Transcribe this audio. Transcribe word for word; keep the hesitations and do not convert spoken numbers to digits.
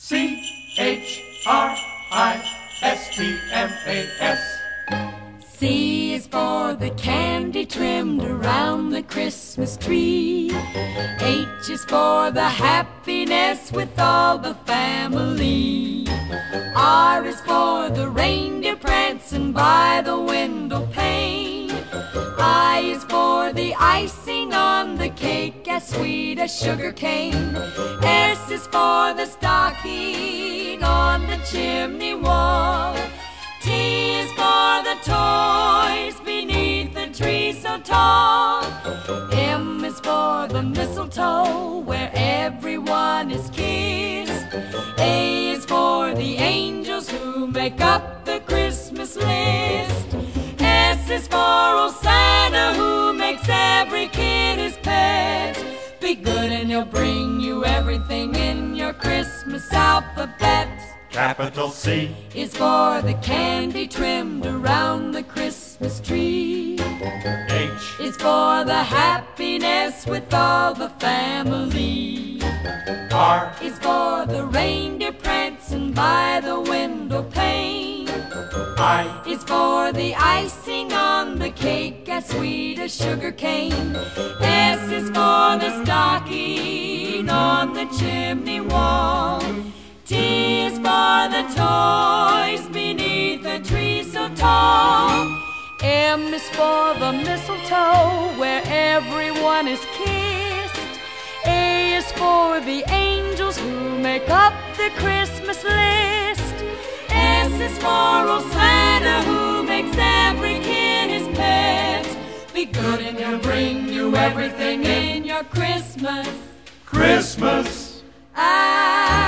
C H R I S T M A S. C is for the candy trimmed around the Christmas tree. H is for the happiness with all the family. R is for the reindeer prancing by the window pane. I is for the icing on the cake as sweet as sugar cane. S is for the stocking on the chimney wall. T is for the toys beneath the tree so tall. M is for the mistletoe where everyone is kissed. A is for the angels who make up the Christmas list. S is for old Santa who makes every kid his pet. Be good and he'll bring you everything in your Christmas alphabet. Capital C is for the candy trimmed around the Christmas tree. H is for the happiness with all the family. R is for the reindeer prancing by the window pane. I is for the icing on the cake as sweet as sugar cane. S is for the stocking on the chimney wall. T is for the toys beneath the tree so tall. M is for the mistletoe where everyone is kissed. A is for the angels who make up the Christmas list. S is for old Santa who makes every kid his pet. Be good and he'll bring you everything in your Christmas. Christmas. I